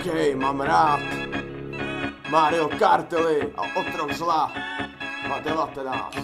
OK, mám rád Mario Kartely a Otrok zla 2019.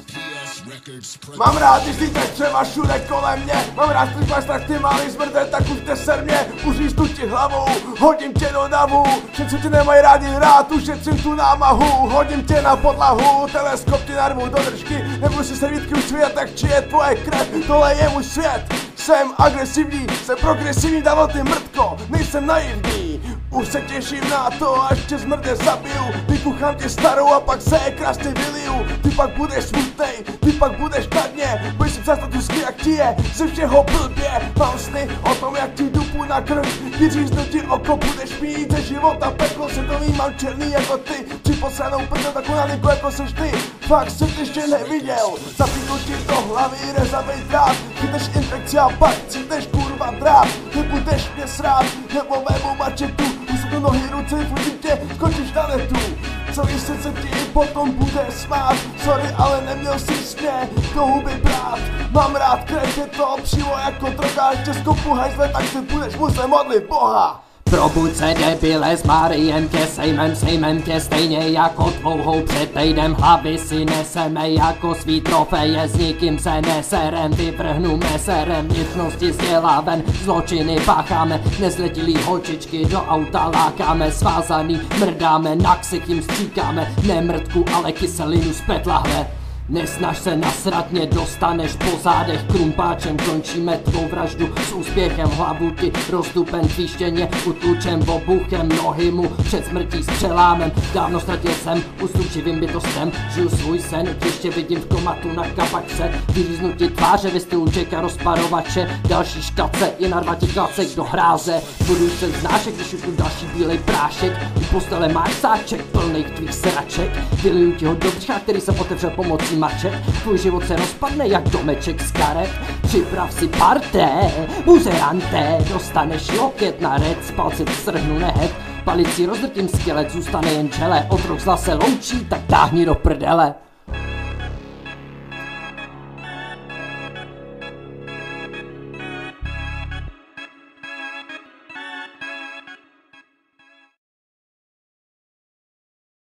Mám rád, když lítají třeba všude kolem mě. Mám rád, když máš strach ty malý zmrde, tak už neser mě. Uříznu ti hlavou, hodím tě do davu. Všem, co tě nemají rádi hrát, ušetřím tu námahu. Hodím tě na podlahu, teleskop ti narvu do držky. Nebudu si servítky už svět, tak či je tvoje krev, tohle je můj svět. Jsem agresivní, jsem progresivní, dával ty mrtko, nejsem naivní. Už se těším na to, až tě zmrde zabiju. Vykuchám tě starou a pak se je krásně vyliju. Ty pak budeš smutnej, ty pak budeš na dně. Budeš si psát statusky, jak ti je ze všeho blbě. Mám sny o tom, jak ti dupu na krv. Vyříznu ti oko, budeš mít ze života peklo. Světový mám černý jako ty, při posranou prdel takovou naliku jako seš ty. Fakt jsem tě ještě neviděl, zapínu ti do hlavy rezavej drát. Chytneš infekci a pak cítneš kurva drát. Nebudeš mě srát, nebo vému mačetu. Usunu nohy, ruce, fotím tě, skočíš na netu. Celý srdce ti potom bude smát. Sorry, ale neměl jsi mě do huby brát. Mám rád krev, je to přímo jako droga. Ještě skopu hajzle, tak se budeš muset modlit Boha. Probuď se debile, s Mariem tě sejmem tě stejně jako dlouhou před týdnem. Hlavy si neseme jako svý trofeje, s nikým se neserem, vyvrhneme serem. Vnitřnosti sdělá ven, zločiny pácháme, nezletilý holčičky do auta lákáme. Svázaný mrdáme, na ksich jim stříkáme, ne mrtku, ale kyselinu z pet lahve. Nesnaž se nasrat, mě dostaneš po zádech, krumpáčem končíme tvou vraždu s úspěchem. Hlavu ti rozdupen tvíštěně, utlučem obuchem, nohy mu před smrtí s přelámem. Dávno ztratil jsem ústup živým bytostem, žiju svůj sen, ještě vidím v komatu na kapačce. Vyříznu ti tváře ve stylu Jacka rozparovače, další štace je narvat ti klacek do hráze. Budu se znášek, když tu další bílej prášek, u postele máš sáček plných tvých sraček. Vyliju ti ho do břicha, který jsem otevřel pomocí maček. Tvůj život se rozpadne jak domeček z karet. Připrav si parté, buzerante, dostaneš loket na red, z palce strhnu nehet. Palici rozdrtím skelet, zůstane jen čele, Otrok zla se loučí, tak táhni do prdele.